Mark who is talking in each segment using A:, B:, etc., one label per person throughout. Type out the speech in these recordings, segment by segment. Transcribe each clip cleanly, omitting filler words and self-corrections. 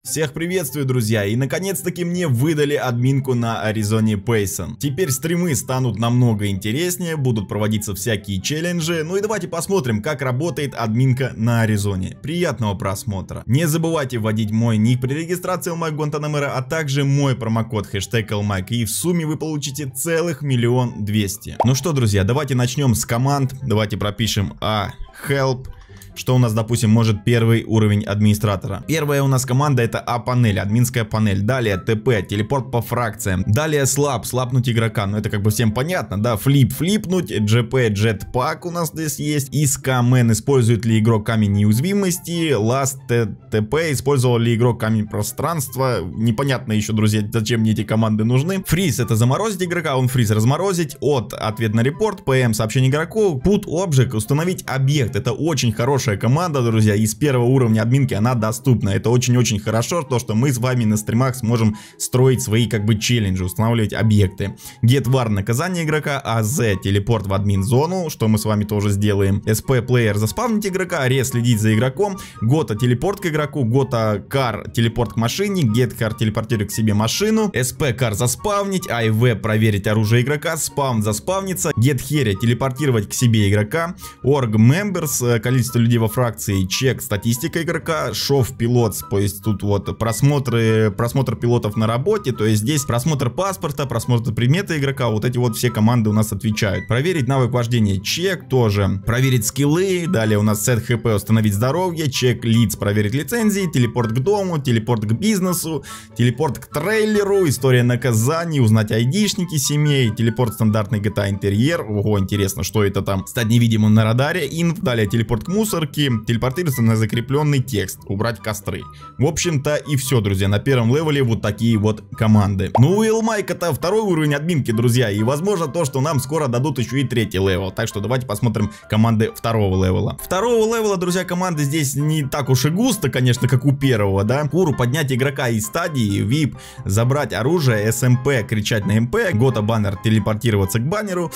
A: Всех приветствую, друзья, и наконец-таки мне выдали админку на Arizona Payson. Теперь стримы станут намного интереснее, будут проводиться всякие челленджи, ну и давайте посмотрим, как работает админка на Аризоне. Приятного просмотра. Не забывайте вводить мой ник при регистрации Elmike Guantanamera, а также мой промокод #Elmike, и в сумме вы получите целых 1 200 000. Ну что, друзья, давайте начнем с команд, давайте пропишем help. Что у нас, допустим, может первый уровень администратора. Первая у нас команда это А-панель, админская панель. Далее ТП, телепорт по фракциям. Далее слапнуть игрока, ну это как бы всем понятно, да. Флипнуть, GP, джетпак у нас здесь есть. Искамен, использует ли игрок камень неуязвимости. Last ТП, использовал ли игрок камень пространства. Непонятно еще, друзья, зачем мне эти команды нужны. Фриз это заморозить игрока, он фриз разморозить. Ответ на репорт, ПМ сообщение игроку. Put object, установить объект. Это очень хорошая команда, друзья, из первого уровня админки она доступна. Это очень-очень хорошо, то что мы с вами на стримах сможем строить свои как бы челленджи, устанавливать объекты. Get var наказание игрока, AZ телепорт в админ зону, что мы с вами тоже сделаем. SP player заспавнить игрока, res следить за игроком, Gota телепорт к игроку, Gota car телепорт к машине, Get car телепортирует к себе машину, SP car заспавнить, IV проверить оружие игрока, спавн заспавниться, Get here телепортировать к себе игрока, org members количество людей во фракции, чек статистика игрока, шов пилот, то есть тут вот просмотр пилотов на работе, то есть здесь просмотр паспорта, просмотр предмета игрока, вот эти вот все команды у нас отвечают. Проверить навык вождения, чек тоже, проверить скиллы, далее у нас сет хп, установить здоровье, чек лиц, проверить лицензии, телепорт к дому, телепорт к бизнесу, телепорт к трейлеру, история наказаний, узнать айдишники семей, телепорт стандартный GTA интерьер, ого, интересно, что это там, стать невидимым на радаре, инф, далее телепорт к мусору, телепортироваться на закрепленный текст, убрать костры. В общем-то и все, друзья, на первом левеле вот такие вот команды. Ну и Elmike это второй уровень админки, друзья, и возможно то, что нам скоро дадут еще и третий левел, так что давайте посмотрим команды второго левела. Второго левела, друзья, команды здесь не так уж и густо, конечно, как у первого, да. Куру поднять игрока из стадии, VIP забрать оружие, SMP кричать на МП, Gota баннер телепортироваться к баннеру,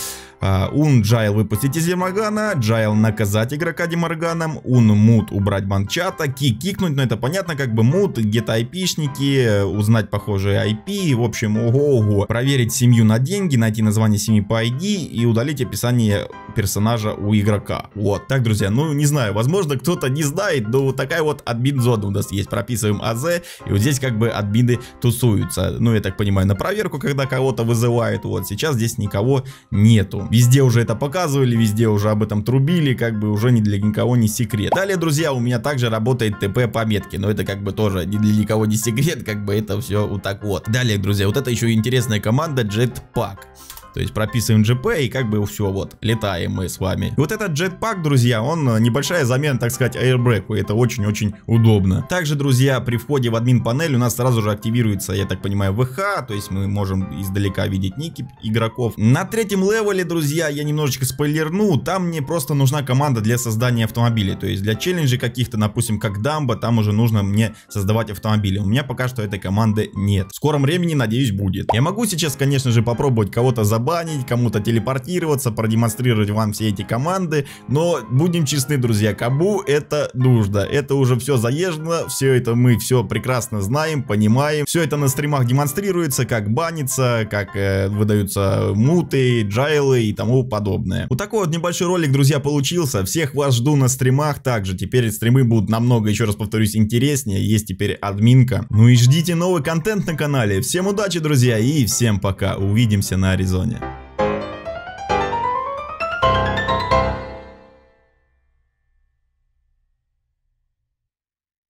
A: Джайл выпустить из Деморгана, Джайл наказать игрока Деморганом, мут убрать банчата, кикнуть, но это понятно, как бы мут, get IP-шники, узнать похожие IP, в общем, ого-го. Проверить семью на деньги, найти название семьи по ID и удалить описание персонажа у игрока. Вот, так, друзья, ну не знаю, возможно кто-то не знает, но вот такая вот админ-зона у нас есть, прописываем АЗ, и вот здесь как бы админы тусуются, ну я так понимаю, на проверку, когда кого-то вызывают, вот, сейчас здесь никого нету. Везде уже это показывали, везде уже об этом трубили, как бы уже ни для никого не секрет. Далее, друзья, у меня также работает ТП по метке, но это как бы тоже ни для никого не секрет, как бы это все вот так вот. Далее, друзья, вот это еще интересная команда Jetpack. То есть прописываем GP и как бы все, вот, летаем мы с вами. И вот этот Jetpack, друзья, он небольшая замена, так сказать, airbreak, это очень-очень удобно. Также, друзья, при входе в админ панель у нас сразу же активируется, я так понимаю, ВХ, то есть мы можем издалека видеть ники игроков. На третьем левеле, друзья, я немножечко спойлерну, там мне просто нужна команда для создания автомобилей, то есть для челленджей каких-то, допустим, как дамба, там уже нужно мне создавать автомобили. У меня пока что этой команды нет. В скором времени, надеюсь, будет. Я могу сейчас, конечно же, попробовать кого-то забанить, кому-то телепортироваться, продемонстрировать вам все эти команды, но будем честны, друзья, кому это нужно? Это уже все заезжено, все это мы все прекрасно знаем, понимаем, все это на стримах демонстрируется, как банится, как выдаются муты, джайлы и тому подобное. Вот такой вот небольшой ролик, друзья, получился. Всех вас жду на стримах. Также теперь стримы будут намного, еще раз повторюсь, интереснее. Есть теперь админка. Ну и ждите новый контент на канале. Всем удачи, друзья, и всем пока. Увидимся на Аризоне.